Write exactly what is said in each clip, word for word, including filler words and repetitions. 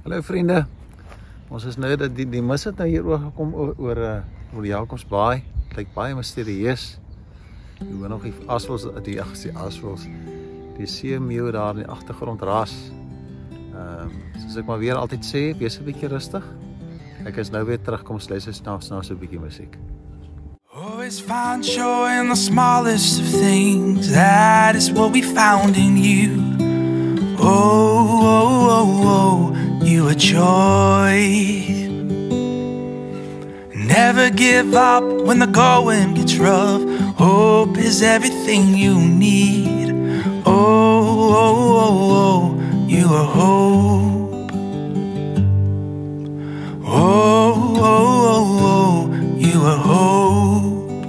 Hallo vriende, ons is nou dat die, die mis het nou hier oorgekom oor, oor, uh, oor die Jacobsbaai. Het lyk baie mysterieus. Jy hoor nog die asvoels, die, ag, die asvoels, die seemeeu daar in die agtergrond ras. Um, soos ek maar weer altyd sê, wees 'n bietjie rustig. Ek is nou weer terug, kom ons luister snaaks na so 'n bietjie musiek. Always find joy in the smallest of things. That is what we found in you. Oh, oh, oh, oh, you are joy. Never give up when the going gets rough. Hope is everything you need. Oh, oh, oh, oh, you are hope. Oh, oh, oh, oh, you are hope.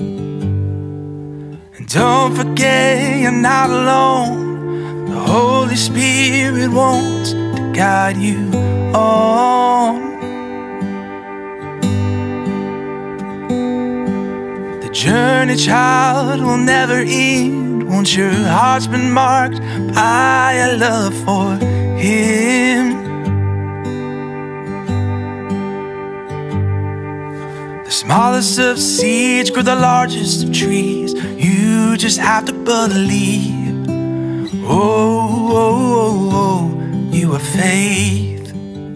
And don't forget you're not alone. The Holy Spirit wants to guide you on. The journey, child, will never end once your heart's been marked by a love for Him. The smallest of seeds grow the largest of trees. You just have to believe. Oh, oh, oh, oh, you are faith.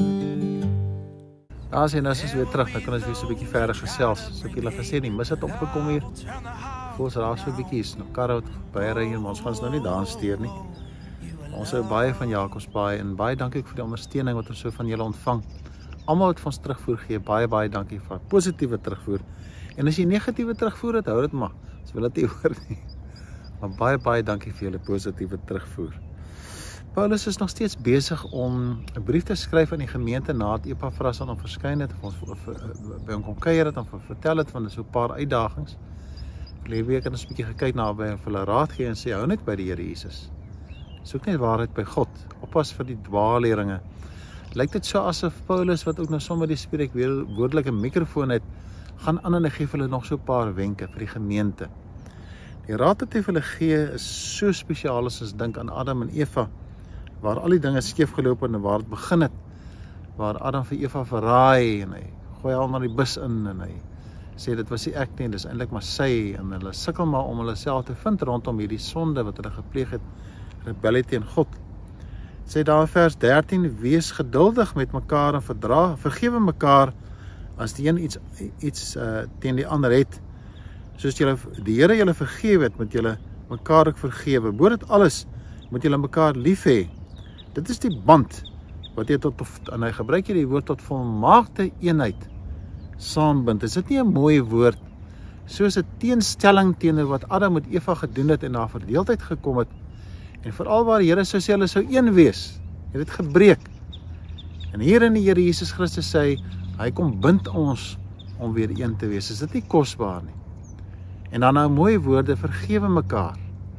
Daar sien ons is weer terug, dan kan ons weer so 'n bietjie verder gesels. So ek het julle gesê, die mis het opgekom hier. Voor ons raak so 'n bietjie is nog karre wat baie ry hier, maar ons gaan ons nou nie daar steur nie. Ons hou baie van Jacobsbaai en baie dankie vir die ondersteuning wat ons so van julle ontvang. Almal wat vir ons terugvoer gee, baie baie dankie vir positiewe terugvoer. En as jy negatiewe terugvoer het, hou dit maar. Ons wil dit nie hoor nie. Maar baie baie dankie vir julle positiewe terugvoer. Paulus is nog steeds besig om 'n brief te skryf aan die gemeente nadat Epafras aan hom verskyn het, of ons by hom kom kuier het en vertel het van so 'n paar uitdagings. Verlede week het ons 'n bietjie gekyk na by hulle raad gee en sê hou net by die Here Jesus. Soek net waarheid by God. Oppas vir die dwaalleringe. Lyk dit so asof Paulus, wat ook nou sommer die spreek weer woordelike mikrofoon het, gaan aan en gee vir hulle nog so 'n paar wenke vir die gemeente. Die raad wat hy vir hulle gee is so spesiaal as ons dink aan Adam en Eva, waar al die dinge skeef geloop het en waar het begin het, waar Adam vir Eva verraai en hy gooi al maar die bus in en hy sê dit was nie ek nie, dis eintlik maar sy, en hulle sukkel maar om hulle self te vind rondom hierdie sonde wat hulle gepleeg het, rebellie teen God. Sê daar in vers dertien, wees geduldig met mekaar en verdra, vergewe mekaar as die een iets, iets uh, teen die ander het. Soos julle, die Here julle vergewe het, moet julle mekaar ook vergewe. Bo dit alles moet julle mekaar lief hê. Dit is die band wat jy tot, en hy gebruik hier die woord tot volmaakte eenheid saambind. Is dit nie 'n mooi woord? Soos 'n teenstelling teenoor wat Adam met Eva gedoen het en na verdeeldheid gekom het. En veral waar die Here sou sê hulle sou een wees, het dit gebreek. En hier in die Here Jesus Christus sê hy kom bind ons om weer een te wees. Is dit nie kosbaar nie? En dan nou mooie woorde, vergewe mekaar.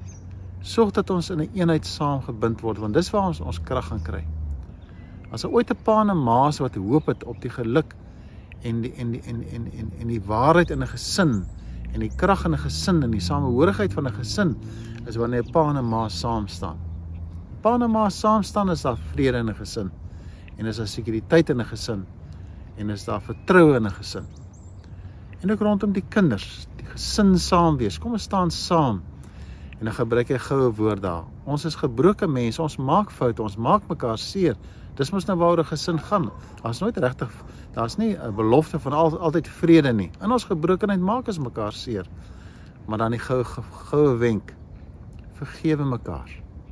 Sorg dat ons in 'n eenheid saamgebind word, want dis waar ons ons krag gaan kry. As er ooit 'n pa en 'n ma is wat hoop het op die geluk en die en die en en en en die waarheid in 'n gesin en die krag in 'n gesin en die samehorigheid van 'n gesin, is wanneer 'n pa en 'n ma saam staan. Pa en 'n ma saam staan, is daar vrede in 'n gesin, en is daar sekuriteit in 'n gesin, en is daar vertroue in 'n gesin. En ook rondom die kinders, die gesin saam wees. Kom ons staan saam. En dan gebruik hy goue woord daar. Ons is gebroke mense, ons maak foute, ons maak mekaar seer. Dis mos nou waaroor 'n gesin gaan. Daar's nooit regtig, daar's nie 'n belofte van al, altyd vrede nie. In ons gebrokenheid maak ons mekaar seer. Maar dan die goue, goue wenk. Vergewe mekaar.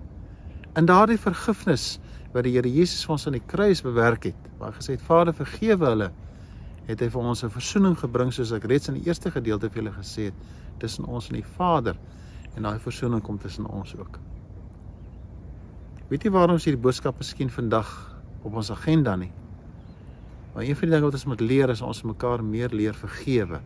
In daardie vergifnis wat die Here Jesus vir ons aan die kruis bewerk het, waar hy gesê het, Vader, vergewe hulle, het hy vir ons 'n versoening gebring, soos ek reeds in die eerste gedeelte vir julle gesê het, tussen ons en die Vader, en daai versoening kom tussen ons ook. Weet jy waarom ons hierdie boodskap miskien vandag op ons agenda nie? Maar een van die dinge wat ons moet leer, is ons mekaar meer leer vergewe.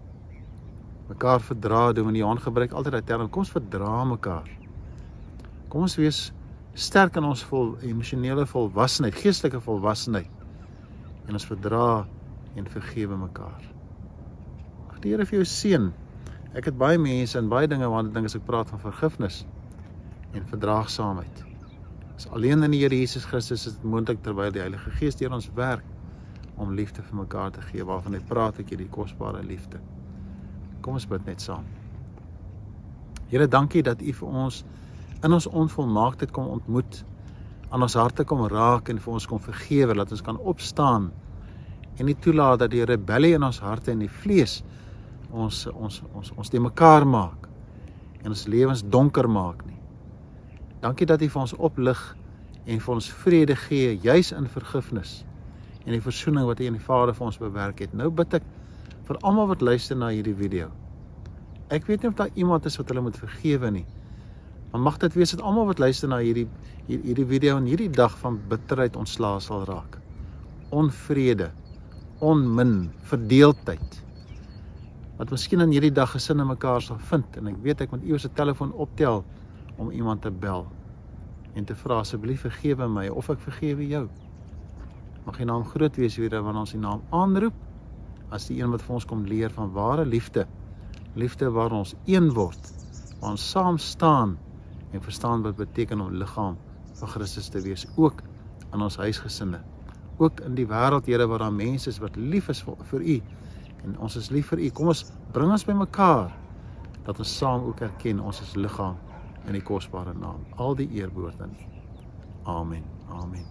Mekaar verdra, doen, en Johan gebruik altyd die term, kom ons verdra mekaar. Kom ons wees sterk in ons vol, emosionele volwassenheid, geestelike volwassenheid, en ons verdra en vergewe mekaar. Mag die Here vir jou seën. Ek het baie mense en baie dinge waarna dink as ek praat van vergifnis en verdraagsaamheid. As alleen in die Here Jesus Christus is dit moontlik terwyl die Heilige Gees deur ons werk om liefde vir mekaar te gee, waarvan hy praat ek hierdie kosbare liefde. Kom ons bid net saam. Here, dankie dat U vir ons in ons onvolmaaktheid kom ontmoet, aan ons harte kom raak en vir ons kom vergewe, dat ons kan opstaan en nie toelaat dat die rebellie in ons harte en die vlees ons ons ons ons te mekaar maak en ons lewens donker maak nie. Dankie dat U vir ons oplig en vir ons vrede gee, juis in vergifnis en die versoening wat U en die Vader vir ons bewerk het. Nou bid ek vir almal wat luister na hierdie video. Ek weet nie of daar iemand is wat hulle moet vergewe nie, maar mag dit wees dat almal wat luister na hierdie hierdie video en hierdie dag van bitterheid ontslae sal raak. Onvrede, onmin, verdeeldheid. Wat miskien in hierdie dag gesinne mekaar sal vind, en ek weet ek moet iewers 'n telefoon optel om iemand te bel en te vra asseblief vergewe my of ek vergewe jou. Mag U naam groot wees weer wanneer ons U naam aanroep as die een wat vir ons kom leer van ware liefde. Liefde waar ons een word, waar ons saam staan en verstaan wat beteken om liggaam van Christus te wees, ook in ons huisgesinne, ook in die wêreld, Here, waar daar mense is wat lief is vir, vir U, en ons is lief vir U. Kom ons, bring ons by mekaar, dat ons saam ook erken, ons is liggaam in die kosbare naam. Al die eer behoort aan U. Amen, amen.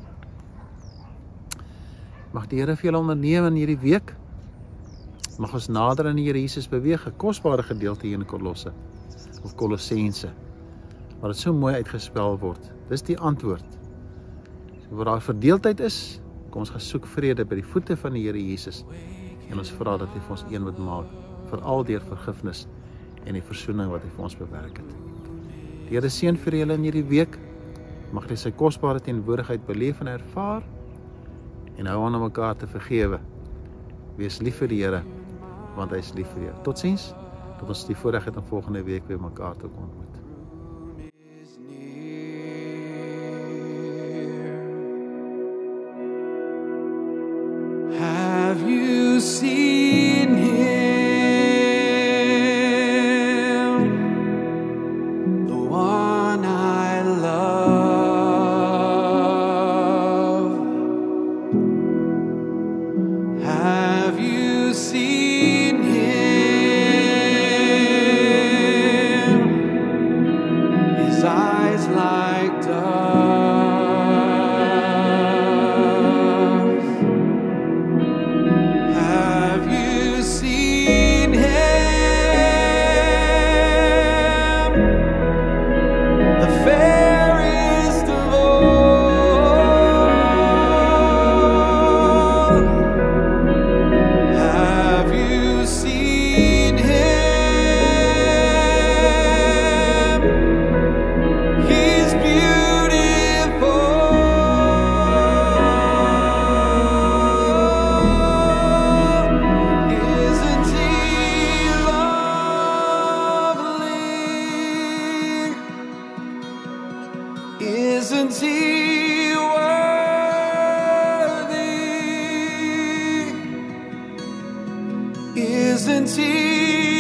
Mag die Here vir julle onderneem in hierdie week. Mag ons nader aan die Here Jesus beweeg, 'n kosbare gedeelte hier in Kolosse, of Kolossense, waar dit so mooi uitgespel word. Dis die antwoord. So waar daar verdeeldheid is, kom ons gaan soek vrede by die voete van die Here Jesus, en ons vra dat hy vir ons een moet maak, veral deur vergifnis en die versoening wat hy vir ons bewerk het. Die Here seën vir julle in hierdie week. Mag jy sy kosbare teenwoordigheid beleef en ervaar, en hou aan om mekaar te vergewe. Wees lief vir die Here, want hy is lief vir jou. Totsiens, tot ons die voorreg het om volgende week weer mekaar te kom ontmoet. Have you seen him, the one I love? Have you seen him, his eyes like doves? Isn't he worthy? Isn't he